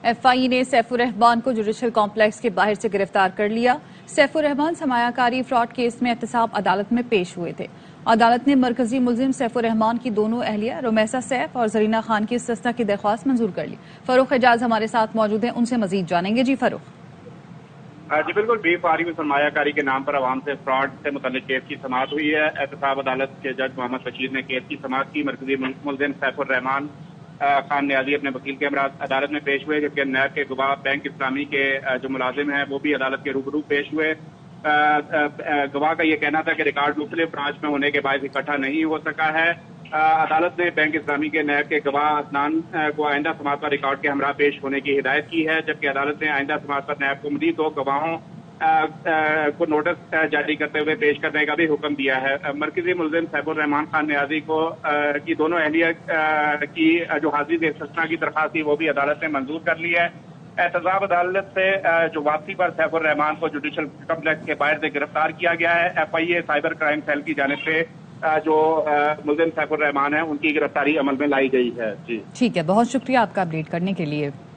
F آئی نے safe الرحمان کو judicial complex کے باہر سے گرفتار کر لیا۔ سیف الرحمان سرمایہ کاری فراڈ کیس میں احتساب عدالت میں پیش ہوئے تھے۔ عدالت نے مرکزی ملزم سیف الرحمان کی دونوں اہلیہ رمیسہ سیف اور زرینہ خان کی استثناء کی درخواست منظور کر لی۔ فروخ اعجاز ہمارے ساتھ موجود ہیں، ان سے مزید جانیں گے۔ جی فروخ۔ جی بالکل، بی فارغ میں سرمایہ کاری کے نام پر عوام سے فراڈ سے متعلق کیس کی سماعت ہوئی ہے۔ احتساب عدالت کے جج محمد بشیر نے کیس کی سماعت کی۔ مرکزی ملزم سیف الرحمان خان نیازی اپنے وکیل کے ہمراہ عدالت میں پیش ہوئے، جبکہ نیب کے گواہ بینک اسلامی کے جو ملازم ہیں وہ بھی عدالت کے روبرو پیش ہوئے۔ گواہ کا یہ کہنا تھا کہ ریکارڈ مختلف برانچ میں ہونے کے باعث اکٹھا نہیں ہو سکا ہے۔ عدالت نے بینک اسلامی کے نیب کے گواہ عدنان کو آئندہ سماعت پر ریکارڈ کے ہمراہ پیش ہونے کی ہدایت کی ہے، جبکہ عدالت نے آئندہ سماعت پر نیب کو مزید 2 گواہوں کو نوٹس جاری کرتے ہوئے پیش کرنے کا بھی حکم دیا ہے۔ مرکزی ملزم سیف الرحمان خان نیازی کی دونوں اہلیہ کی جو حاضری سے استثناء کی درخواست تھی وہ بھی عدالت نے منظور کر لی ہے۔ احتساب عدالت سے جو واپسی پر سیف الرحمان کو جوڈیشل کمپلیکس کے باہر سے گرفتار کیا گیا ہے۔ F I A cyber crime cell کی جانب سے جو ملزم سیف الرحمان ہیں ان کی گرفتاری عمل میں لائی گئی ہے۔ جی ٹھیک ہے، بہت شکریہ آپ کا اپڈیٹ کرنے کے لیے۔